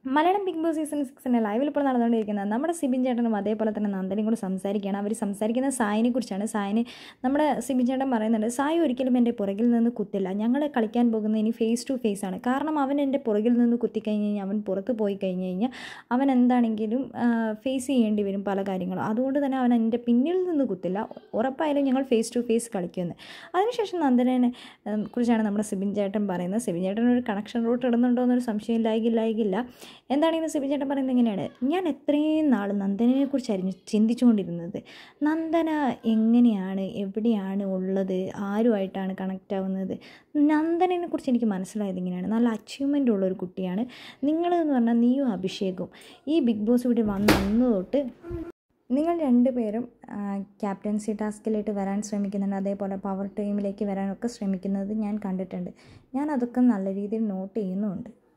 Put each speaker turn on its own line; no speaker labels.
Malayalam big boss season 6 ലൈവിൽ ഇപ്പോൾ നടന്നുകൊണ്ടിരിക്കുന്നത് നമ്മുടെ സിബിൻ ചേട്ടനും അതേപോലെ തന്നെ നന്ദനയും കൂടി സംസാരിക്കുകയാണ്. അവർ സംസാരിക്കുന്ന സായിനെ കുറിച്ചാണ്. സായിന് നമ്മുടെ സിബിൻ ചേട്ടൻ പറയുന്നുണ്ട്, സായി ഒരിക്കലും എൻ്റെ പുറകിൽ നിന്ന് കുത്തില്ല, ഞങ്ങൾ കളിക്കാൻ പോകുന്നത് ഇനി ഫേസ് ടു ഫേസ് ആണ്. കാരണം അവൻ എൻ്റെ പുറകിൽ നിന്ന് കുത്തിക്കഴിഞ്ഞ് കഴിഞ്ഞാൽ അവൻ പുറത്ത് പോയി കഴിഞ്ഞ് കഴിഞ്ഞാൽ അവൻ എന്താണെങ്കിലും ഫേസ് ചെയ്യേണ്ടി വരും പല കാര്യങ്ങളും. അതുകൊണ്ട് തന്നെ അവൻ എൻ്റെ പിന്നിൽ നിന്ന് കുത്തില്ല, ഉറപ്പായാലും ഞങ്ങൾ ഫേസ് ടു ഫേസ് കളിക്കുമെന്ന്. അതിനുശേഷം നന്ദനെ കുറിച്ചാണ് നമ്മുടെ സിബിൻ ചേട്ടൻ പറയുന്നത്. സിബിൻ ചേട്ടൻ ഒരു കണക്ഷൻ റൂട്ട് ഇടുന്നുണ്ടോ എന്നൊരു സംശയം ഇല്ലായില്ല. എന്താണെങ്കിലും സിബിൻ ചേട്ടൻ പറയുന്നത് ഇങ്ങനെയാണ്, ഞാൻ എത്രയും നാൾ നന്ദനെക്കുറിച്ചായിരുന്നു ചിന്തിച്ചുകൊണ്ടിരുന്നത്. നന്ദന എങ്ങനെയാണ്, എവിടെയാണ് ഉള്ളത്, ആരുമായിട്ടാണ് കണക്റ്റ് ആവുന്നത്. നന്ദനെക്കുറിച്ച് എനിക്ക് മനസ്സിലായത് ഇങ്ങനെയാണ്, നല്ല അച്ചീവ്മെൻ്റ് ഉള്ളൊരു കുട്ടിയാണ്. നിങ്ങളെന്ന് പറഞ്ഞാൽ നീയും അഭിഷേകും ഈ ബിഗ് ബോസ് ഇവിടെ വന്ന് തൊട്ട് നിങ്ങൾ രണ്ടുപേരും ക്യാപ്റ്റൻസി ടാസ്കിലേക്ക് വരാൻ ശ്രമിക്കുന്നുണ്ട്, അതേപോലെ പവർ ടീമിലേക്ക് വരാനൊക്കെ ശ്രമിക്കുന്നത് ഞാൻ കണ്ടിട്ടുണ്ട്. ഞാൻ അതൊക്കെ നല്ല രീതിയിൽ നോട്ട് ചെയ്യുന്നുമുണ്ട്.